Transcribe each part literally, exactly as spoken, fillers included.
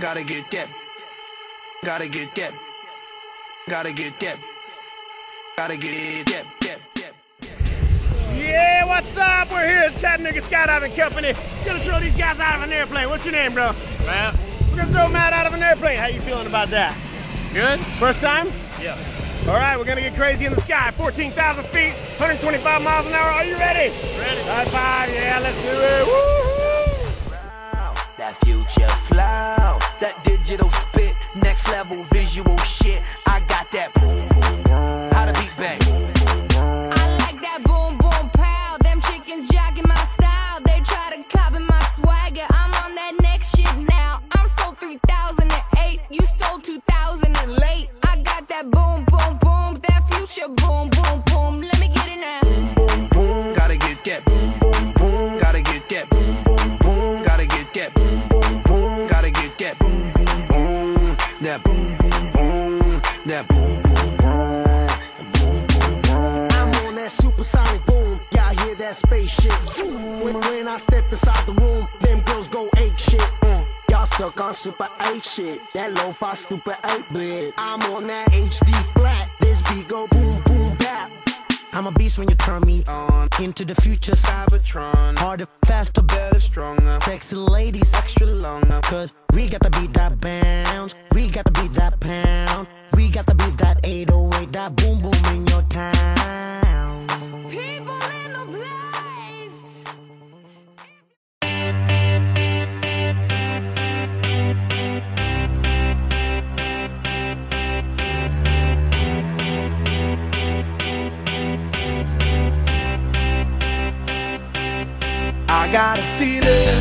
Gotta get that. Gotta get that. Gotta get that. Gotta get that. Yeah, what's up? We're here at Chattanooga Skydiving Company. We're gonna throw these guys out of an airplane. What's your name, bro? Matt. We're gonna throw Matt out of an airplane. How you feeling about that? Good. First time? Yeah. All right, we're gonna get crazy in the sky. fourteen thousand feet, one hundred twenty-five miles an hour. Are you ready? Ready. High five, yeah, let's do it. Woo-hoo! That future flow, that digital spit, next level visual shit. I got that boom, boom, boom. How to beat bang. I like that boom, boom, pow. Them chickens jacking my style. They try to copy my swagger. I'm on that next shit now. I'm sold three thousand eight. You sold two thousand late. I got that boom, boom, boom. That future boom, boom, boom. Let me get it now. Boom, boom, boom. Gotta get that boom, boom, boom. Gotta get that boom, boom, boom. Gotta get that boom, boom, boom. Gotta get that boom, boom, boom. That boom, boom, boom. That boom, boom, boom. Boom, boom, boom. I'm on that supersonic boom. Y'all hear that spaceship zoom. When, when I step inside the room, them girls go ape shit. Mm. Y'all stuck on super eight shit. That lo-fi stupid eight bit. I'm on that H D flat. This beat go boom, boom, bap. I'm a beast when you turn me on. Into the future, Cybertron. Harder, faster, better, stronger. Sexy ladies, extra longer. Cause we got to beat that bounce. We got to beat that pound. We got to beat that eight oh eight. That boom, boom in your town. People in the place. I got a feeling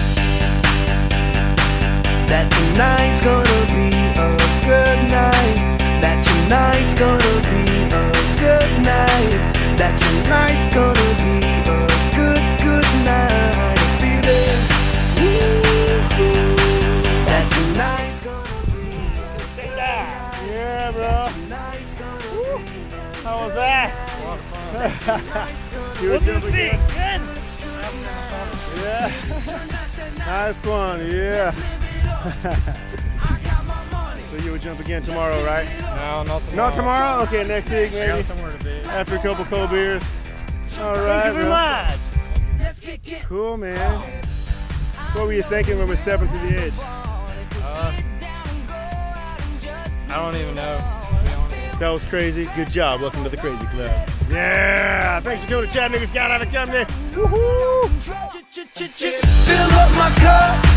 that tonight's gonna be a good night. That tonight's gonna be a good night. That tonight's gonna be a good, good night. A feeling woo-hoo, that tonight's gonna be a good night. Yeah, bro. Tonight's gonna be a How was good that? night. You were What do you jumping think? good? Good. Yeah. Nice one, yeah. So you would jump again tomorrow, right? No, not tomorrow. Not tomorrow? Okay, next week I maybe. got somewhere to be. After a couple cold beers. All right. Thank you very man. much. Cool, man. What were you thinking when we're stepping to the edge? Uh, I don't even know, to be honest. That was crazy. Good job. Welcome to the Crazy Club. Yeah. Thanks for coming to Chattanooga Skydiving Company. Woohoo! Fill up my cup.